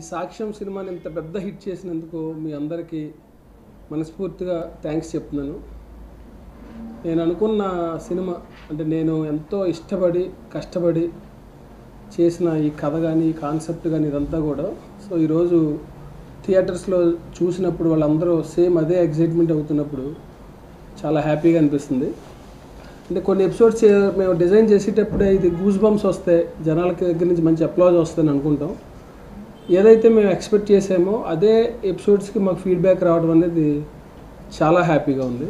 సాక్ష్యం సినిమాని ఇంత పెద్ద హిట్ చేసినందుకు మీ అందరికీ మనస్ఫూర్తిగా థ్యాంక్స్ చెప్తున్నాను. నేను అనుకున్న సినిమా అంటే నేను ఎంతో ఇష్టపడి కష్టపడి చేసిన ఈ కథ కానీ ఈ కాన్సెప్ట్ కానీ ఇదంతా కూడా సో ఈరోజు థియేటర్స్లో చూసినప్పుడు వాళ్ళందరూ సేమ్ అదే ఎగ్జైట్మెంట్ అవుతున్నప్పుడు చాలా హ్యాపీగా అనిపిస్తుంది. అంటే కొన్ని ఎపిసోడ్స్ మేము డిజైన్ చేసేటప్పుడే ఇది గూస్ బంప్స్ వస్తాయి, జనాలకి దగ్గర నుంచి మంచి అప్లాజ్ వస్తాయని అనుకుంటాం. ఏదైతే మేము ఎక్స్పెక్ట్ చేసామో అదే ఎపిసోడ్స్కి మాకు ఫీడ్బ్యాక్ రావడం అనేది చాలా హ్యాపీగా ఉంది.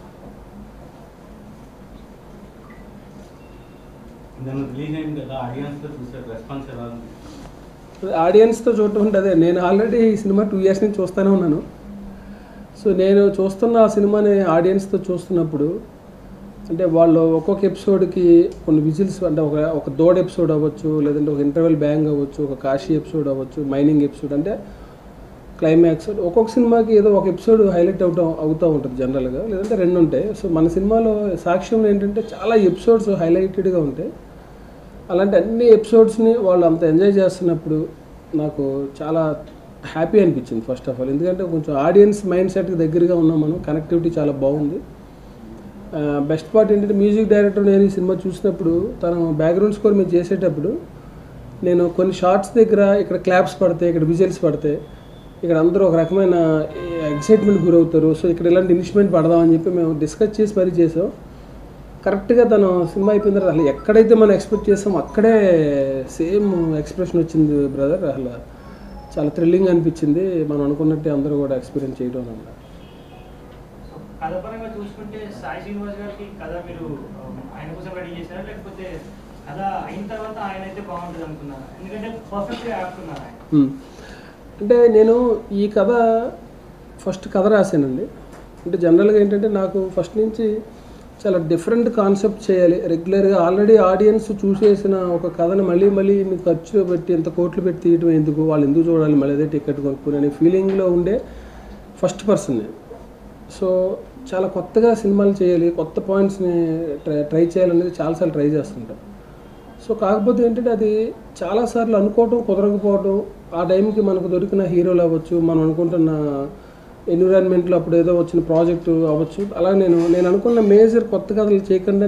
ఆడియన్స్తో చూడటం అంటే అదే నేను ఆల్రెడీ ఈ సినిమా 2 years నుంచి చూస్తూనే ఉన్నాను. సో నేను చూస్తున్న ఆ సినిమాని ఆడియన్స్తో చూస్తున్నప్పుడు అంటే వాళ్ళు ఒక్కొక్క ఎపిసోడ్కి కొన్ని విజిల్స్ అంటే ఒక దోడ్ ఎపిసోడ్ అవ్వచ్చు, లేదంటే ఒక ఇంటర్వెల్ బ్యాంగ్ అవ్వచ్చు, ఒక కాశీ ఎపిసోడ్ అవ్వచ్చు, మైనింగ్ ఎపిసోడ్ అంటే క్లైమాక్స్ ఒక్కొక్క సినిమాకి ఏదో ఒక ఎపిసోడ్ హైలైట్ అవుతూ ఉంటుంది జనరల్గా, లేదంటే 2 ఉంటాయి. సో మన సినిమాలో సాక్ష్యంలో ఏంటంటే చాలా ఎపిసోడ్స్ హైలైటెడ్గా ఉంటాయి. అలాంటి అన్ని ఎపిసోడ్స్ని వాళ్ళు అంత ఎంజాయ్ చేస్తున్నప్పుడు నాకు చాలా హ్యాపీ అనిపించింది ఫస్ట్ ఆఫ్ ఆల్. ఎందుకంటే కొంచెం ఆడియన్స్ మైండ్ సెట్కి దగ్గరగా ఉన్నాం మనం, కనెక్టివిటీ చాలా బాగుంది. బెస్ట్ పార్ట్ ఏంటంటే మ్యూజిక్ డైరెక్టర్ నేను ఈ సినిమా చూసినప్పుడు తను బ్యాక్గ్రౌండ్ స్కోర్ మేము చేసేటప్పుడు నేను కొన్ని షార్ట్స్ దగ్గర ఇక్కడ క్లాప్స్ పడతాయి, ఇక్కడ విజిల్స్ పడతాయి, ఇక్కడ అందరూ ఒక రకమైన ఎక్సైట్మెంట్ గురవుతారు. సో ఇక్కడ ఇలాంటి ఇన్స్ట్రుమెంట్ పడదామని చెప్పి మేము డిస్కస్ చేసి మరీ చేసాం. కరెక్ట్గా తను సినిమా అయిపోయిన తర్వాత అసలు ఎక్కడైతే మనం ఎక్స్పెక్ట్ చేసాం అక్కడే సేమ్ ఎక్స్ప్రెషన్ వచ్చింది బ్రదర్. అసలు చాలా థ్రిల్లింగ్ అనిపించింది. మనం అనుకున్నట్టే అందరూ కూడా ఎక్స్పీరియన్స్ చేయడం అన్నమాట. కథ పరంగా చూసుకుంటే సాయి శ్రీనివాస్ గారికి కథ మీరు ఆయన కోసం రెడీ చేశారా, లేకపోతే కథ అయిన తర్వాత ఆయన అయితే బాగుంటుంది అనుకున్నారా? ఎందుకంటే పర్ఫెక్ట్గా ఆడుతున్నారు ఆయన. అంటే నేను ఈ కథ ఫస్ట్ కథ రాశానండి. అంటే జనరల్గా ఏంటంటే నాకు ఫస్ట్ నుంచి చాలా డిఫరెంట్ కాన్సెప్ట్ చేయాలి. రెగ్యులర్గా ఆల్రెడీ ఆడియన్స్ చూసేసిన ఒక కథను మళ్ళీ మళ్ళీ ఖర్చు పెట్టి ఎంత కోట్లు పెట్టి తీయటం ఎందుకు, వాళ్ళు ఎందుకు చూడాలి, మళ్ళీ అదే టికెట్ కొనుక్కుని అనే ఫీలింగ్లో ఉండే ఫస్ట్ పర్సన్ నేను. సో చాలా కొత్తగా సినిమాలు చేయాలి, కొత్త పాయింట్స్ని ట్రై చేయాలనేది చాలాసార్లు ట్రై చేస్తుంటాం. సో కాకపోతే ఏంటంటే అది చాలాసార్లు అనుకోవటం కుదరకపోవటం, ఆ టైంకి మనకు దొరికిన హీరోలు అవ్వచ్చు, మనం అనుకుంటున్న ఎన్విరాన్మెంట్లో అప్పుడు ఏదో వచ్చిన ప్రాజెక్టు అవ్వచ్చు. అలా నేను అనుకున్న మేజర్ కొత్త కథలు చేయకుండా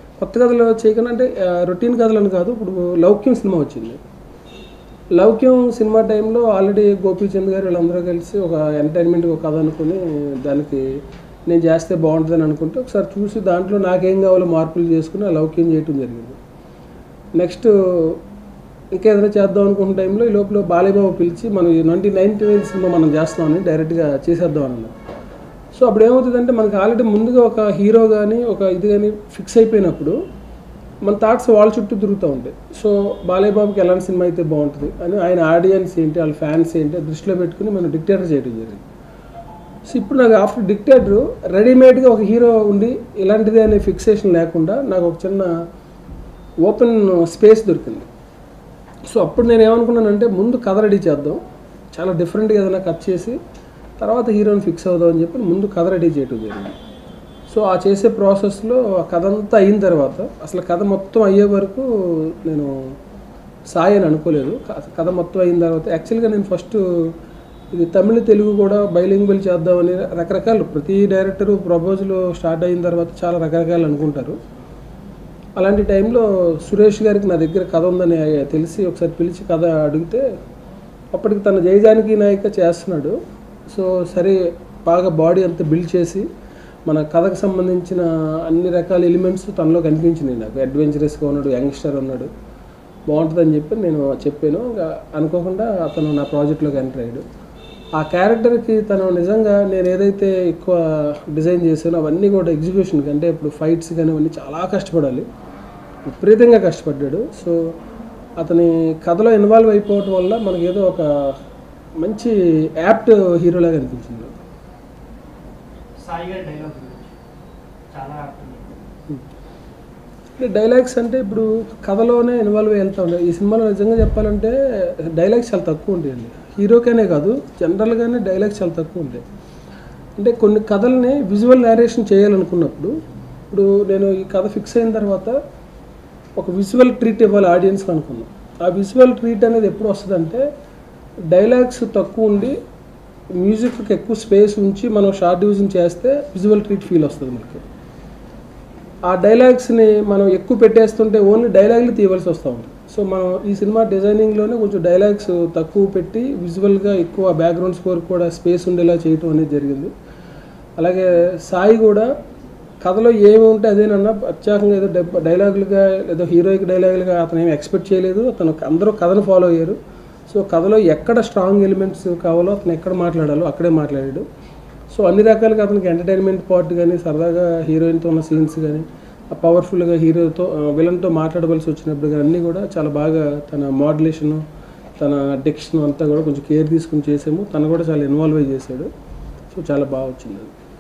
అంటే రొటీన్ కథలు అని కాదు. ఇప్పుడు లౌక్యం సినిమా వచ్చింది. లౌక్యం సినిమా టైంలో ఆల్రెడీ గోపీచంద్ గారు వీళ్ళందరూ కలిసి ఒక ఎంటర్టైన్మెంట్కి ఒక కథ అనుకుని దానికి నేను చేస్తే బాగుంటుందని అనుకుంటే ఒకసారి చూసి దాంట్లో నాకేం కావాలో మార్పులు చేసుకుని ఆ లౌక్యం చేయటం జరిగింది. నెక్స్ట్ ఇంకేదైనా చేద్దాం అనుకున్న టైంలో ఈ లోపల బాలయ్యబాబు పిలిచి మనం 1999 సినిమా మనం చేస్తామని డైరెక్ట్గా చేసేద్దాం అన్నారు. సో అప్పుడు ఏమవుతుందంటే మనకి ఆల్రెడీ ముందుగా ఒక హీరో కానీ ఒక ఇది కానీ ఫిక్స్ అయిపోయినప్పుడు మన థాట్స్ వాళ్ళ చుట్టూ తిరుగుతూ ఉంటాయి. సో బాలయ్యబాబుకి ఎలాంటి సినిమా అయితే బాగుంటుంది అని ఆయన ఆడియన్స్ ఏంటి, వాళ్ళ ఫ్యాన్స్ ఏంటి దృష్టిలో పెట్టుకుని మనం డిక్టేటర్ చేయడం జరిగింది. సో ఇప్పుడు నాకు ఆఫ్టర్ డిక్టేటర్ రెడీమేడ్గా ఒక హీరో ఉండి ఇలాంటిది అనే ఫిక్సేషన్ లేకుండా నాకు ఒక చిన్న ఓపెన్ స్పేస్ దొరికింది. సో అప్పుడు నేను ఏమనుకున్నానంటే ముందు కథ రెడీ చేద్దాం, చాలా డిఫరెంట్గా ఏదైనా కట్ చేసి తర్వాత హీరోని ఫిక్స్ అవుదాం అని చెప్పి ముందు కథ రెడీ చేయడం జరిగింది. సో ఆ చేసే ప్రాసెస్లో ఆ కథ అంతా అయిన తర్వాత అసలు కథ మొత్తం అయ్యే వరకు నేను సాయి అని అనుకోలేదు. కథ మొత్తం అయిన తర్వాత యాక్చువల్గా నేను ఫస్ట్ ఇది తమిళ తెలుగు కూడా బైలింగ్వల్ చేద్దామని రకరకాలు ప్రతి డైరెక్టరు ప్రపోజల్ స్టార్ట్ అయిన తర్వాత చాలా రకరకాలు అనుకుంటారు. అలాంటి టైంలో సురేష్ గారికి నా దగ్గర కథ ఉందని తెలిసి ఒకసారి పిలిచి కథ అడిగితే అప్పటికి తన జయజానకి నాయక చేస్తున్నాడు. సో సరే బాగా బాడీ అంతా బిల్డ్ చేసి మన కథకు సంబంధించిన అన్ని రకాల ఎలిమెంట్స్ తనలో కనిపించినాయి. నాకు అడ్వెంచరస్గా ఉన్నాడు, యంగ్స్టర్ ఉన్నాడు, బాగుంటుందని చెప్పి నేను చెప్పాను. అనుకోకుండా అతను నా ప్రాజెక్ట్లోకి ఎంటర్ అయ్యాడు. ఆ క్యారెక్టర్కి తను నిజంగా నేను ఏదైతే ఎక్కువ డిజైన్ చేశానో అవన్నీ కూడా ఎగ్జిక్యూషన్కి అంటే ఇప్పుడు ఫైట్స్ కానీ అవన్నీ చాలా కష్టపడాలి, విపరీతంగా కష్టపడ్డాడు. సో అతని కథలో ఇన్వాల్వ్ అయిపోవటం వల్ల మనకి ఏదో ఒక మంచి యాప్ట్ హీరోలాగా అనిపించింది. డైలాగ్స్ అంటే ఇప్పుడు కథలోనే ఇన్వాల్వ్ అయి వెళ్తూ ఉంటాయి. ఈ సినిమాలో నిజంగా చెప్పాలంటే డైలాగ్స్ చాలా తక్కువ ఉంటాయండి. హీరోకనే కాదు జనరల్గానే డైలాగ్స్ చాలా తక్కువ ఉంటాయి. అంటే కొన్ని కథల్ని విజువల్ నేరేషన్ చేయాలనుకున్నప్పుడు ఇప్పుడు నేను ఈ కథ ఫిక్స్ అయిన తర్వాత ఒక విజువల్ ట్రీట్ ఇవ్వాలి ఆడియన్స్కి అనుకున్నాను. ఆ విజువల్ ట్రీట్ అనేది ఎప్పుడు వస్తుందంటే డైలాగ్స్ తక్కువ ఉండి మ్యూజిక్కి ఎక్కువ స్పేస్ ఉంచి మనం షార్ట్ డివిజన్ చేస్తే విజువల్ ట్రీట్ ఫీల్ వస్తుంది మనకి. ఆ డైలాగ్స్ని మనం ఎక్కువ పెట్టేస్తుంటే ఓన్లీ డైలాగ్లు తీయవలసి వస్తూ ఉంటుంది. సో మనం ఈ సినిమా డిజైనింగ్లోనే కొంచెం డైలాగ్స్ తక్కువ పెట్టి విజువల్గా ఎక్కువ బ్యాక్గ్రౌండ్ స్కోర్ కూడా స్పేస్ ఉండేలా చేయటం అనేది జరిగింది. అలాగే సాయి కూడా కథలో ఏమి ఉంటే అదేనన్నా ప్రత్యేకంగా ఏదో డైలాగులుగా ఏదో హీరోయిక్ డైలాగులుగా అతను ఏమి ఎక్స్పెక్ట్ చేయలేదు. అతను అందరూ కథను ఫాలో అయ్యారు. సో కథలో ఎక్కడ స్ట్రాంగ్ ఎలిమెంట్స్ కావాలో అతను ఎక్కడ మాట్లాడాలో అక్కడే మాట్లాడాడు. సో అన్ని రకాలుగా అతనికి ఎంటర్టైన్మెంట్ పార్ట్ కానీ, సరదాగా హీరోయిన్తో ఉన్న సీన్స్ కానీ, పవర్ఫుల్గా హీరోతో విలన్తో మాట్లాడవలసి వచ్చినప్పుడు కానీ అన్నీ కూడా చాలా బాగా తన మోడ్యులేషను, తన డిక్షన్ అంతా కూడా కొంచెం కేర్ తీసుకుని చేసాము. తను కూడా చాలా ఇన్వాల్వ్ అయ్యి చేశాడు. సో చాలా బాగా వచ్చింది.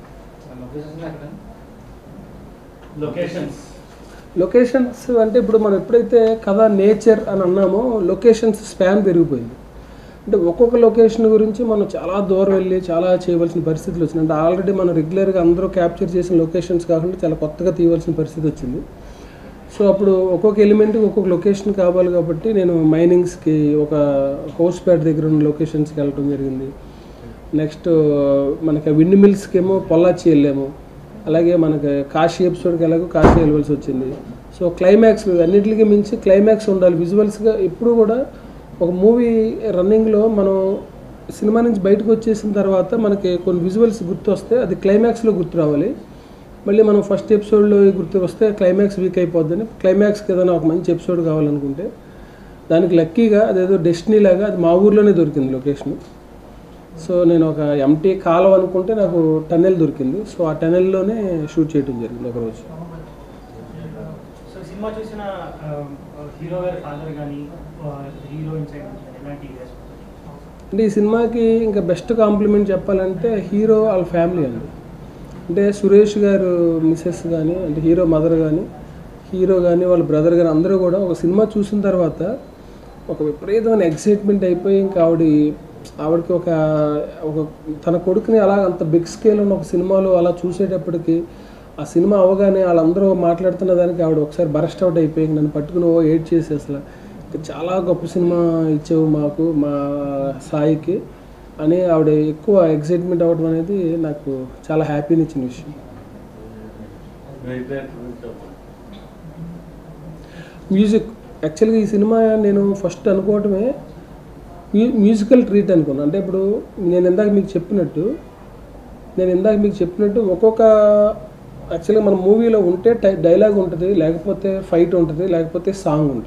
లొకేషన్స్ అంటే ఇప్పుడు మనం ఎప్పుడైతే కథ నేచర్ అని అన్నామో లొకేషన్స్ స్పాన్ పెరిగిపోయింది. అంటే ఒక్కొక్క లొకేషన్ గురించి మనం చాలా దూరం వెళ్ళి చాలా చేయవలసిన పరిస్థితులు వచ్చింది. అంటే ఆల్రెడీ మనం రెగ్యులర్గా అందరూ క్యాప్చర్ చేసిన లొకేషన్స్ కాకుండా చాలా కొత్తగా తీయవలసిన పరిస్థితి వచ్చింది. సో అప్పుడు ఒక్కొక్క ఎలిమెంట్కి ఒక్కొక్క లొకేషన్ కావాలి కాబట్టి నేను మైనింగ్స్కి ఒక హౌస్పేట దగ్గర ఉన్న లొకేషన్స్కి వెళ్ళడం జరిగింది. నెక్స్ట్ మనకి విండ్ మిల్స్కి ఏమో పొల్లాచి వెళ్ళాము. అలాగే మనకి కాశీ ఎపిసోడ్కి ఎలాగో కాశీ వెళ్ళవలసి వచ్చింది. సో క్లైమాక్స్ అన్నింటికి మించి క్లైమాక్స్ ఉండాలి విజువల్స్గా. ఎప్పుడు కూడా ఒక మూవీ రన్నింగ్లో మనం సినిమా నుంచి బయటకు వచ్చేసిన తర్వాత మనకి కొన్ని విజువల్స్ గుర్తు వస్తే అది క్లైమాక్స్లో గుర్తు రావాలి. మళ్ళీ మనం ఫస్ట్ ఎపిసోడ్లో గుర్తు వస్తే క్లైమాక్స్ వీక్ అయిపోద్దని క్లైమాక్స్కి ఏదైనా ఒక మంచి ఎపిసోడ్ కావాలనుకుంటే దానికి లక్కీగా అదేదో డెస్టినీ లాగా అది మా ఊర్లోనే దొరికింది లొకేషన్. సో నేను ఒక ఎంటీ కాలం అనుకుంటే నాకు టన్నెల్ దొరికింది. సో ఆ టన్నెల్లోనే షూట్ చేయడం జరిగింది ఒకరోజు. సో సినిమా చూసిన హీరో గారి ఫాదర్ కానీ హీరోయిన్ సైడ్ ఎలాంటి అంటే ఈ సినిమాకి ఇంకా బెస్ట్ కాంప్లిమెంట్ చెప్పాలంటే హీరో వాళ్ళ ఫ్యామిలీ అండి. అంటే సురేష్ గారు మిసెస్ కానీ, అంటే హీరో మదర్ కానీ, హీరో కానీ, వాళ్ళ బ్రదర్ కానీ అందరూ కూడా ఒక సినిమా చూసిన తర్వాత ఒక విపరీతమైన ఎక్సైట్మెంట్ అయిపోయి ఇంకా ఆవిడకి ఒక తన కొడుకుని అలా అంత బిగ్ స్కేల్ ఉన్న ఒక సినిమాలో అలా చూసేటప్పటికి ఆ సినిమా అవగానే వాళ్ళందరూ మాట్లాడుతున్న దానికి ఆవిడ ఒకసారి బరస్ట్ అవుట్ అయిపోయి నన్ను పట్టుకుని ఏడ్ చేసి అసలు చాలా గొప్ప సినిమా ఇచ్చావు మాకు, మా సాయికి అని ఆవిడ ఎక్కువ ఎక్సైట్మెంట్ అవ్వడం అనేది నాకు చాలా హ్యాపీని ఇచ్చిన విషయం. మ్యూజిక్ యాక్చువల్గా ఈ సినిమా నేను ఫస్ట్ అనుకోవటమే మ్యూజికల్ ట్రీట్ అనుకున్నాను. అంటే ఇప్పుడు నేను ఇందాక మీకు చెప్పినట్టు ఒక్కొక్క యాక్చువల్గా మన మూవీలో ఉంటే డైలాగ్ ఉంటుంది, లేకపోతే ఫైట్ ఉంటుంది, లేకపోతే సాంగ్ ఉంటుంది.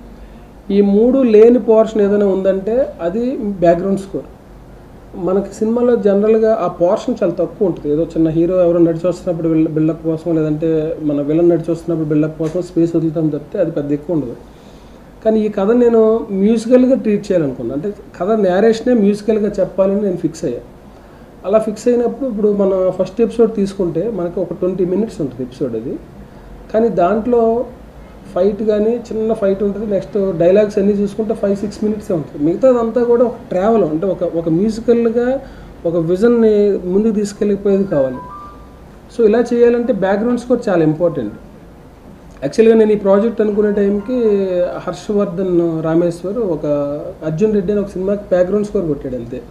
ఈ మూడు లేని పోర్షన్ ఏదైనా ఉందంటే అది బ్యాక్గ్రౌండ్ స్కోర్. మనకి సినిమాలో జనరల్గా ఆ పోర్షన్ చాలా తక్కువ ఉంటుంది. ఏదో చిన్న హీరో ఎవరో నడిచి వస్తున్నప్పుడు బిల్డప్ కోసం, లేదంటే మన విలన్ నడిచి వస్తున్నప్పుడు బిల్డప్ కోసం స్పేస్ వదులుతాం తప్పితే అది పెద్ద ఎక్కువ ఉండదు. కానీ ఈ కథ నేను మ్యూజికల్గా ట్రీట్ చేయాలనుకున్నాను. అంటే కథ నేరేషనే మ్యూజికల్గా చెప్పాలని నేను ఫిక్స్ అయ్యాను. అలా ఫిక్స్ అయినప్పుడు ఇప్పుడు మన ఫస్ట్ ఎపిసోడ్ తీసుకుంటే మనకి ఒక 20 minutes ఉంటుంది ఎపిసోడ్ అది. కానీ దాంట్లో ఫైట్ కానీ చిన్న ఫైట్ ఉంటుంది. నెక్స్ట్ డైలాగ్స్ అన్నీ చూసుకుంటే 5-6 minutes ఉంటుంది. మిగతాదంతా కూడా ఒక ట్రావెల్, అంటే ఒక మ్యూజికల్గా ఒక విజన్ని ముందుకు తీసుకెళ్ళిపోయేది కావాలి. సో ఇలా చేయాలంటే బ్యాక్గ్రౌండ్ స్కోర్ చాలా ఇంపార్టెంట్. యాక్చువల్గా నేను ఈ ప్రాజెక్ట్ అనుకునే టైంకి హర్షవర్ధన్ రామేశ్వర్ ఒక అర్జున్ రెడ్డి అని ఒక సినిమాకి బ్యాక్గ్రౌండ్ స్కోర్ కొట్టాడు అంతే.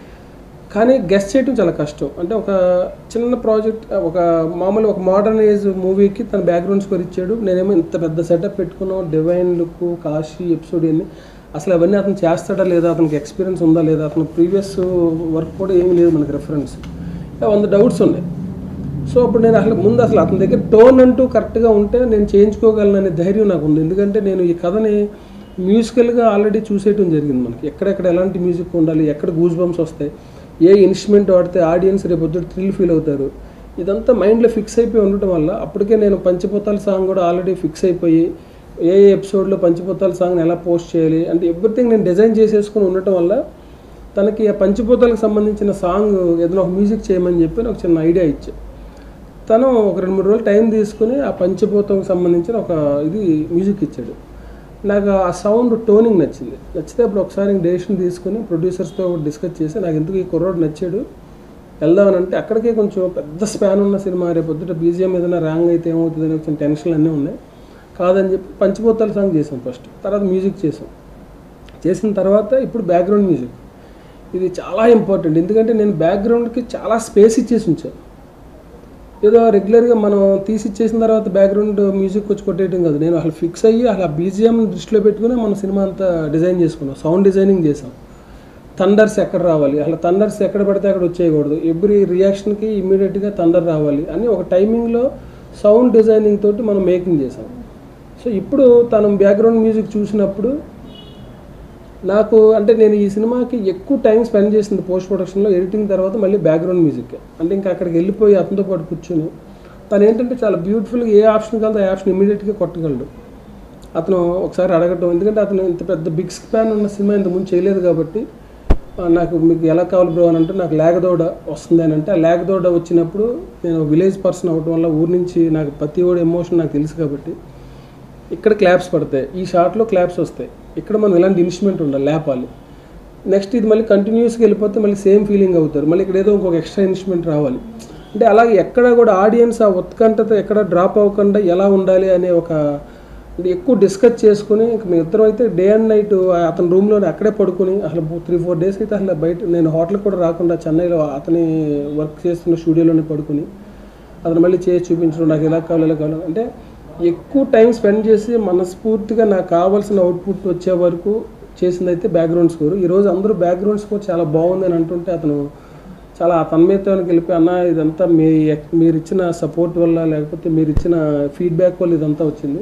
కానీ గెస్ట్ చేయడం చాలా కష్టం. అంటే ఒక చిన్న ప్రాజెక్ట్, ఒక మామూలు ఒక మోడర్న్ ఏజ్ మూవీకి తన బ్యాక్గ్రౌండ్ స్కోర్ ఇచ్చాడు. నేనేమో ఇంత పెద్ద సెటప్ పెట్టుకున్నాం, డివైన్ లుక్, కాశీ ఎపిసోడ్ అన్ని అసలు అవన్నీ అతను చేస్తాడా లేదా, అతనికి ఎక్స్పీరియన్స్ ఉందా లేదా, అతను ప్రీవియస్ వర్క్ కూడా ఏమీ లేదు మనకి రెఫరెన్స్, 100 డౌట్స్ ఉన్నాయి. సో అప్పుడు నేను అసలు అతని దగ్గర టోన్ అంటూ కరెక్ట్గా ఉంటే నేను చేయించుకోగలననే ధైర్యం నాకు ఉంది. ఎందుకంటే నేను ఈ కథని మ్యూజికల్గా ఆల్రెడీ చూసేయటం జరిగింది. మనకి ఎక్కడెక్కడ ఎలాంటి మ్యూజిక్ ఉండాలి, ఎక్కడ గూస్ బంప్స్ వస్తాయి, ఏ ఇన్స్ట్రుమెంట్ వాడితే ఆడియన్స్ రేపొద్దు థ్రిల్ ఫీల్ అవుతారు, ఇదంతా మైండ్లో ఫిక్స్ అయిపోయి ఉండటం వల్ల అప్పటికే నేను పంచభూతాల సాంగ్ కూడా ఆల్రెడీ ఫిక్స్ అయిపోయి ఏ ఎపిసోడ్లో పంచభూతాల సాంగ్ని ఎలా పోస్ట్ చేయాలి అంటే ఎవ్రీథింగ్ నేను డిజైన్ చేసేసుకుని ఉండటం వల్ల తనకి ఆ పంచభూతాలకు సంబంధించిన సాంగ్ ఏదైనా ఒక మ్యూజిక్ చేయమని చెప్పి ఒక చిన్న ఐడియా ఇచ్చా. తను ఒక 2-3 రోజులు టైం తీసుకుని ఆ పంచభూతంకి సంబంధించిన ఒక మ్యూజిక్ ఇచ్చాడు. నాకు ఆ సౌండ్ టోనింగ్ నచ్చితే అప్పుడు ఒకసారి డెసిషన్ తీసుకుని ప్రొడ్యూసర్స్తో డిస్కస్ చేసి నాకు ఎందుకు ఈ కుర్రోడు నచ్చాడు వెళ్దామని అంటే అక్కడికే కొంచెం పెద్ద స్పాన్ ఉన్న సినిమా, రేపు పొద్దుట బీజిఎం ఏదైనా రాంగ్ అయితే ఏమవుతుందని కొంచెం టెన్షన్లు అన్నీ ఉన్నాయి. కాదని చెప్పి పంచభూతాల సాంగ్ చేసాం ఫస్ట్, తర్వాత మ్యూజిక్ చేసాం. చేసిన తర్వాత ఇప్పుడు బ్యాక్గ్రౌండ్ మ్యూజిక్. ఇది చాలా ఇంపార్టెంట్, ఎందుకంటే నేను బ్యాక్గ్రౌండ్కి చాలా స్పేస్ ఇచ్చేసి ఉంచాను. ఏదో రెగ్యులర్గా మనం తీసి ఇచ్చేసిన తర్వాత బ్యాక్గ్రౌండ్ మ్యూజిక్ వచ్చి కొట్టేయడం కాదు. నేను అసలు ఫిక్స్ అయ్యి అసలు బీజిఎం దృష్టిలో పెట్టుకుని మన సినిమా అంతా డిజైన్ చేసుకున్నాం. సౌండ్ డిజైనింగ్ చేసాం. థండర్స్ ఎక్కడ రావాలి, అసలు థండర్స్ ఎక్కడ పడితే అక్కడ వచ్చేయకూడదు, ఎవ్రీ రియాక్షన్కి ఇమ్మీడియట్గా థండర్ రావాలి అని ఒక టైమింగ్లో సౌండ్ డిజైనింగ్ తోటి మనం మేకింగ్ చేసాం. సో ఇప్పుడు తను బ్యాక్గ్రౌండ్ మ్యూజిక్ చూసినప్పుడు నాకు అంటే నేను ఈ సినిమాకి ఎక్కువ టైం స్పెండ్ చేసింది పోస్ట్ ప్రొడక్షన్లో, ఎడిటింగ్ తర్వాత మళ్ళీ బ్యాక్గ్రౌండ్ మ్యూజిక్. అంటే ఇంకా అక్కడికి వెళ్ళిపోయి అతనితో పాటు కూర్చొని తను ఏంటంటే చాలా బ్యూటిఫుల్గా ఏ ఆప్షన్ కలితే ఆ ఆప్షన్ ఇమీడియట్గా కొట్టగలడు. అతను ఒకసారి అడగటం, ఎందుకంటే అతను ఇంత పెద్ద బిగ్ స్పాన్ ఉన్న సినిమా ఇంతకుముందు చేయలేదు కాబట్టి నాకు మీకు ఎలా కావాలి బ్రో అని అంటే నాకు లేగదోడ వస్తుంది అని అంటే, ఆ లేగదోడ వచ్చినప్పుడు నేను విలేజ్ పర్సన్ అవ్వడం వల్ల ఊరి నుంచి నాకు ప్రతి ఓడి ఎమోషన్ నాకు తెలుసు కాబట్టి ఇక్కడ క్లాప్స్ పడతాయి, ఈ షాట్లో క్లాప్స్ వస్తాయి, ఇక్కడ మనం ఇలాంటి ఇన్స్ట్రుమెంట్ ఉండాలి లేపాలి. నెక్స్ట్ ఇది మళ్ళీ కంటిన్యూస్గా వెళ్ళిపోతే మళ్ళీ సేమ్ ఫీలింగ్ అవుతారు, మళ్ళీ ఇక్కడ ఏదో ఇంకొక ఎక్స్ట్రా ఇన్స్ట్రుమెంట్ రావాలి. అంటే అలాగే ఎక్కడ కూడా ఆడియన్స్ ఆ ఉత్కంఠతో ఎక్కడ డ్రాప్ అవ్వకుండా ఎలా ఉండాలి అనే ఒక ఎక్కువ డిస్కస్ చేసుకుని మేము ఇద్దరం అయితే డే అండ్ నైట్ అతని రూమ్లోనే అక్కడే పడుకుని అసలు 3-4 డేస్ అయితే అసలు బయట నేను హోటల్కి కూడా రాకుండా చెన్నైలో అతని వర్క్ చేస్తున్న స్టూడియోలోనే పడుకుని అతను మళ్ళీ చేసి చూపించడం, నాకు ఎలా కావాలి ఎలా కావాలి అంటే ఎక్కువ టైం స్పెండ్ చేసి మనస్ఫూర్తిగా నాకు కావాల్సిన అవుట్పుట్ వచ్చే వరకు చేసింది అయితే బ్యాక్గ్రౌండ్ స్కోర్. ఈరోజు అందరూ బ్యాక్గ్రౌండ్ స్కోర్ చాలా బాగుందని అంటుంటే అతను చాలా తన్మయత్వానికి వెళ్ళిపోయి అన్న ఇదంతా మీరు ఇచ్చిన సపోర్ట్ వల్ల లేకపోతే మీరు ఇచ్చిన ఫీడ్బ్యాక్ వల్ల ఇదంతా వచ్చింది,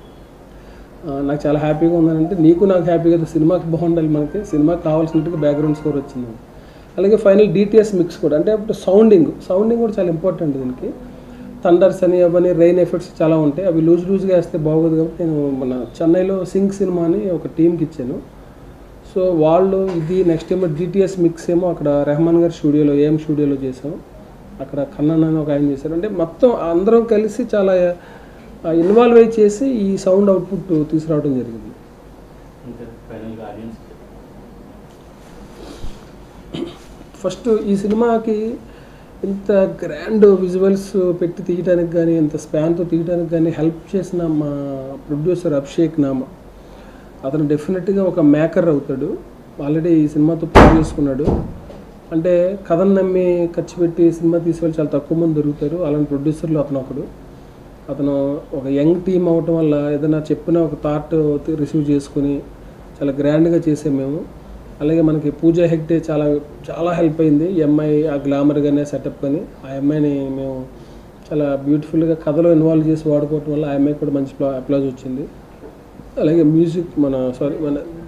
నాకు చాలా హ్యాపీగా ఉందనంటే నీకు నాకు హ్యాపీగా సినిమాకి బాగుండాలి, మనకి సినిమాకి కావాల్సినట్టుగా బ్యాక్గ్రౌండ్ స్కోర్ వచ్చింది. అలాగే ఫైనల్ డిటిఎస్ మిక్స్ కూడా అంటే ఇప్పుడు సౌండింగ్ కూడా చాలా ఇంపార్టెంట్. దీనికి థండర్స్ అని అవన్నీ రెయిన్ ఎఫెక్ట్స్ చాలా ఉంటాయి, అవి లూజ్గా వేస్తే బాగోదు కాబట్టి నేను మన చెన్నైలో సింగ్ సినిమా అని ఒక టీంకి ఇచ్చాను. సో వాళ్ళు ఇది నెక్స్ట్ ఏమో డిటిఎస్ మిక్స్ ఏమో అక్కడ రెహమాన్ గారి స్టూడియోలో ఏఎం స్టూడియోలో చేసాం, అక్కడ కన్నన్ అని ఒక ఆయన చేశారు. అంటే మొత్తం అందరం కలిసి చాలా ఇన్వాల్వ్ అయ్యి చేసి ఈ సౌండ్ అవుట్పుట్ తీసుకురావడం జరిగింది. ఫస్ట్ ఈ సినిమాకి ఇంత గ్రాండ్ విజువల్స్ పెట్టి తీయడానికి కానీ ఇంత స్పాన్తో తీయడానికి కానీ హెల్ప్ చేసిన మా ప్రొడ్యూసర్ అభిషేక్ నామా. అతను డెఫినెట్గా ఒక మేకర్ అవుతాడు, ఆల్రెడీ ఈ సినిమాతో ప్రూవ్ చేసుకున్నాడు. అంటే కథను నమ్మి ఖర్చు పెట్టి సినిమా తీసేవాళ్ళు చాలా తక్కువ మంది దొరుకుతారు, అలాంటి ప్రొడ్యూసర్లు అతను ఒకడు. అతను ఒక యంగ్ టీమ్ అవ్వటం వల్ల ఏదైనా చెప్పిన ఒక థాట్ రిసీవ్ చేసుకుని చాలా గ్రాండ్గా చేసాం మేము. అలాగే మనకి పూజా హెగ్డే చాలా చాలా హెల్ప్ అయింది, ఈ అమ్మాయి ఆ గ్లామర్ కానీ సెటప్ కానీ. ఆ అమ్మాయిని మేము చాలా బ్యూటిఫుల్గా కథలో ఇన్వాల్వ్ చేసి వాడుకోవటం వల్ల ఆ అమ్మాయికి కూడా మంచి అప్లాజ్ వచ్చింది. అలాగే మ్యూజిక్ మన